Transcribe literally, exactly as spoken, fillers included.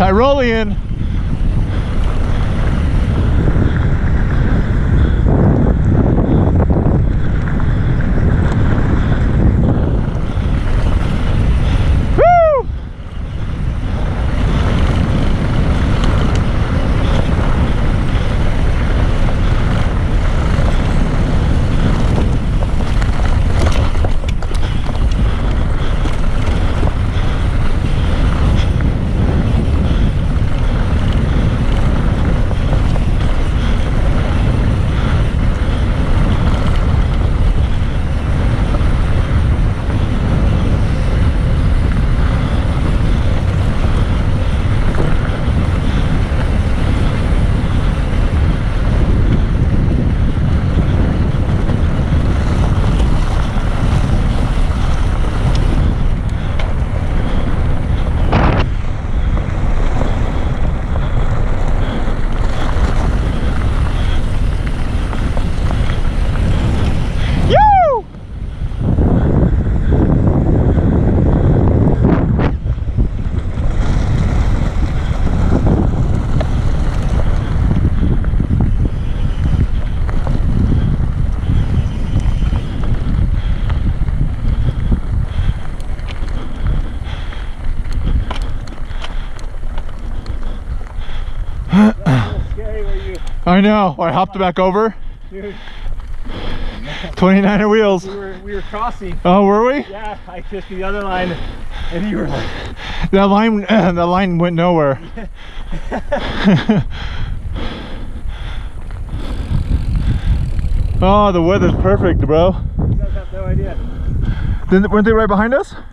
Tyrolean. Woo! I know. I hopped back over. Dude. twenty-niner wheels. We were, we were crossing. Oh, were we? Yeah, I kissed the other line, and you were like... That line, uh, that line went nowhere. Oh, the weather's perfect, bro. You guys have no idea. Didn't, weren't they right behind us?